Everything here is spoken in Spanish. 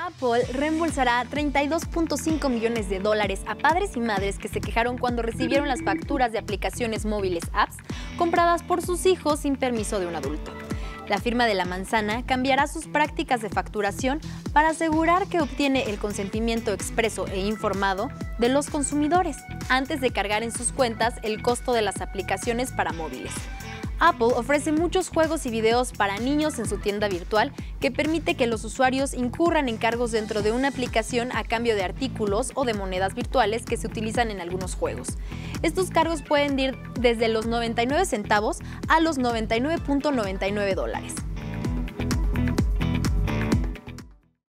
Apple reembolsará $32.5 millones a padres y madres que se quejaron cuando recibieron las facturas de aplicaciones móviles apps compradas por sus hijos sin permiso de un adulto. La firma de la manzana cambiará sus prácticas de facturación para asegurar que obtiene el consentimiento expreso e informado de los consumidores antes de cargar en sus cuentas el costo de las aplicaciones para móviles. Apple ofrece muchos juegos y videos para niños en su tienda virtual que permite que los usuarios incurran en cargos dentro de una aplicación a cambio de artículos o de monedas virtuales que se utilizan en algunos juegos. Estos cargos pueden ir desde los 99 centavos a los $99.99.